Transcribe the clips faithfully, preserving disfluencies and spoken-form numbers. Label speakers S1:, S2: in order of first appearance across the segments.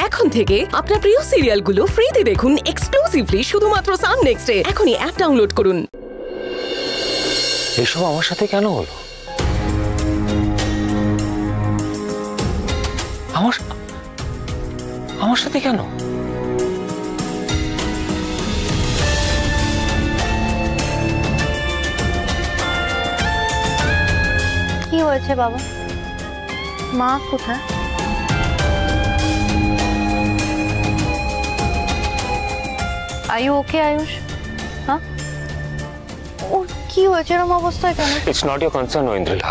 S1: এখন থেকে আপনার প্রিয় সিরিয়ালগুলো ফ্রিতে দেখুন এক্সক্লুসিভলি শুধুমাত্র সান নেক্সটে। এখনই অ্যাপ ডাউনলোড করুন।
S2: এসব আমার সাথে কেন হলো? আমার আমার সাথে কেন?
S3: কি হয়েছে বাবা? মা কোথায়? Are you okay, Ayush? হ্যাঁ, ওর কি হয়েছে এরকম অবস্থায় কেন?
S2: It's not your concern Aindrila.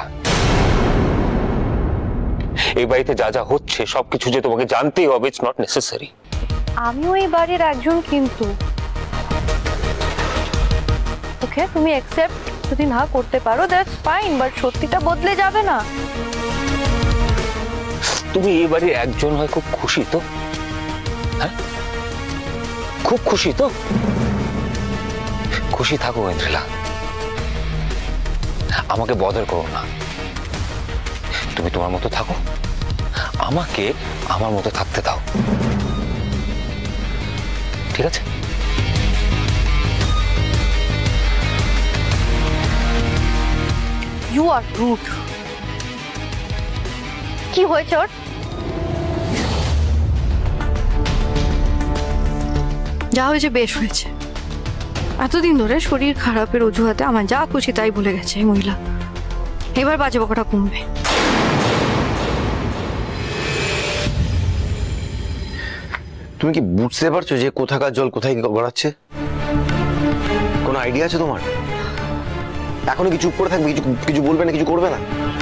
S2: এই বাড়িতে যা যা হচ্ছে সবকিছু যে তোমাকে জানতেই হবে, ইটস নট নেসেসারি।
S3: আমিও এই বাড়ির একজন, কিন্তু ওকে তুমি অ্যাকসেপ্ট যদি না করতে পারো দ্যাটস ফাইন, বাট সত্যিটা বদলে যাবে না।
S2: তুমি এই বাড়ির একজন হয় খুব খুশি তো? হ্যাঁ, খুব খুশি তো? খুশি থাকো ঐন্দ্রিলা, আমাকে বদল করো না। তুমি তোমার মতো থাকো, আমাকে আমার মতো থাকতে দাও, ঠিক আছে?
S3: You are rude. কি হয়েছে ওর? যা হয়েছে বেশ হয়েছে। এতদিন ধরে শরীর খারাপের অজুহাতে আমার যা খুশি তাই ভুলে গেছে এই মহিলা। এবার বাজে বকাটা কমবে।
S4: তুমি কি বুঝতে পারছো যে কোথাকার জল কোথায় গড়াচ্ছে? কোনো আইডিয়া আছে তোমার? এখনো কি চুপ করে থাকবে? কিছু কিছু বলবে না, কিছু করবে না?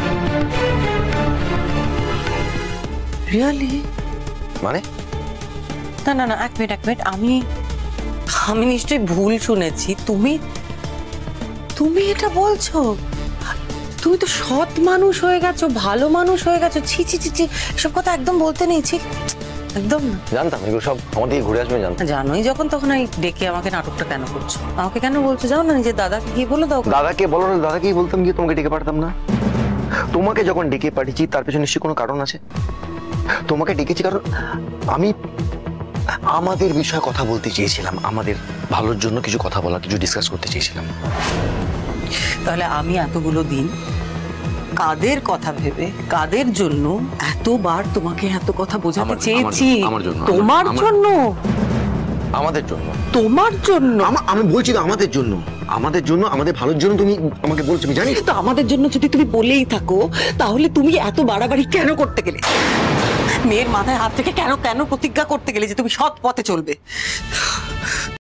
S5: রিয়েলি?
S4: মানে
S5: না না না, এক মিনিট এক মিনিট, আমি আমি নিশ্চয়ই ভুল শুনেছি। তুমি তুমি এটা বলছো? তুমি তো সৎ মানুষ হয়ে গেছো, ভালো মানুষ হয়ে গেছো। ছি ছি ছি ছি, এসব কথা একদম বলতে নেই, ছি, একদম না।
S4: জানতাম এগুলো সব আমার দিকে ঘুরে আসবে, জানতাম।
S5: জানোই যখন, তখন এই ডেকে আমাকে নাটকটা কেন করছো? আমাকে কেন বলছো? যাও না নিজের দাদাকে গিয়ে বলে দাও।
S4: দাদাকে বলো না, দাদাকেই বলতাম গিয়ে, তোমাকে ডেকে পাঠাতাম না। তোমাকে যখন ডেকে পাঠিয়েছি তার পেছনে নিশ্চয়ই কোনো কারণ আছে। তোমাকে ডেকেছি কারণ আমি আমাদের বিষয়ে কথা বলতে চেয়েছিলাম, আমাদের ভালোর জন্য কিছু কথা বলা, কিছু ডিসকাস করতে চেয়েছিলাম।
S5: তাহলে আমি এতগুলো দিন কাদের কথা ভেবে, কাদের জন্য এতবার তোমাকে এত কথা বোঝাতে চেয়েছি?
S4: আমার জন্য।
S5: তোমার জন্য?
S4: আমাদের জন্য।
S5: তোমার জন্য?
S4: আমি বলছি তো আমাদের জন্য, আমাদের জন্য, আমাদের ভালোর জন্য তুমি আমাকে বলছো, আমি জানি।
S5: তো আমাদের জন্য যদি তুমি বলেই থাকো, তাহলে তুমি এত বাড়াবাড়ি কেন করতে গেলে? মেয়ের মাথায় হাত থেকে কেন কেন প্রতিজ্ঞা করতে গেলে যে তুমি সৎ পথে চলবে?